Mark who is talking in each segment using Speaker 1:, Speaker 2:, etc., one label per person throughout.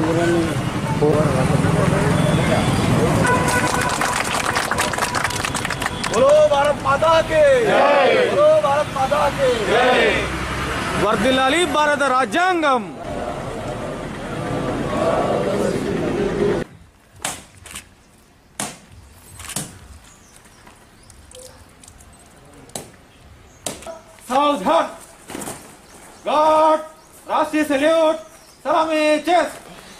Speaker 1: बोलो भारत माता के जय, बोलो भारत माता के जय। वर्धिल्लाली भारत राज्यांगम। सावधान, गार्ड, राष्ट्रीय सैल्यूट, सलामी, चेस्ट।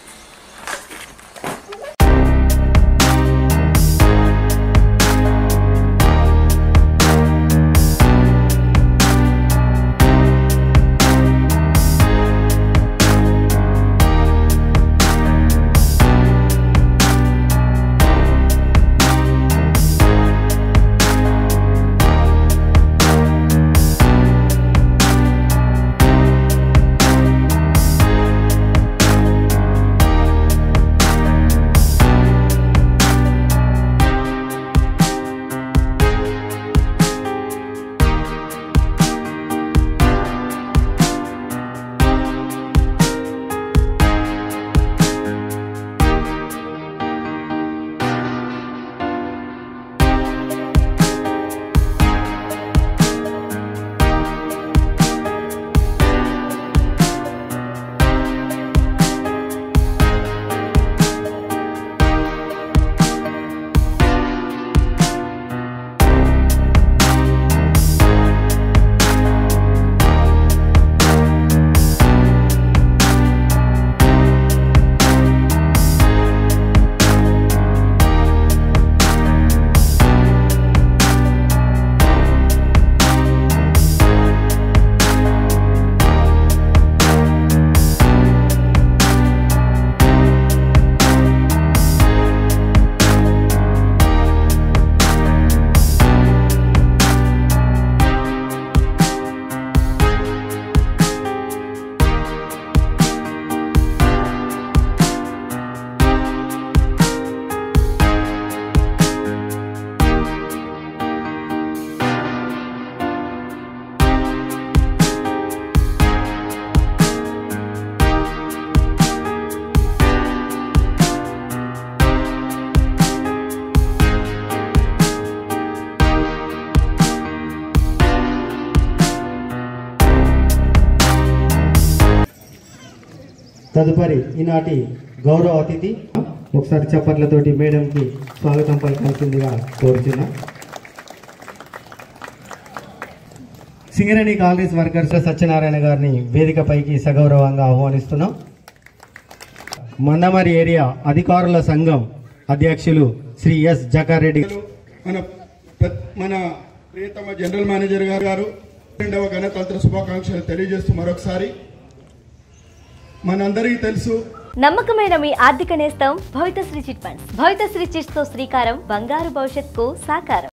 Speaker 2: తదుపరి ఈనాటి గౌరవ అతిథి ఒకసారి చప్పట్లతోటి మేడంకి స్వాగతం పలకాల్సిందిగా కోరుచున్నా. సింగరేణి కాలనీస్ వర్కర్స్ సత్యనారాయణ గారిని వేదికపైకి సగౌరవంగా ఆహ్వానిస్తున్నాం. మందమరి ఏరియా అధికారుల సంఘం అధ్యక్షులు శ్రీ ఎస్ జకార్ రెడ్డి,
Speaker 3: మన ప్రియతమ జనరల్ మేనేజర్ గారు 2వ గణతంత్ర శుభాకాంక్షలు తెలియజేస్తూ మరొకసారి మనందరికీ తెలుసు
Speaker 4: నమ్మకమైన మీ ఆర్థిక నేస్తం Bhavitha Sri chit funds. Bhavitha Sri chits తో శ్రీకారం బంగారు భవిష్యత్తుకు సాకారం.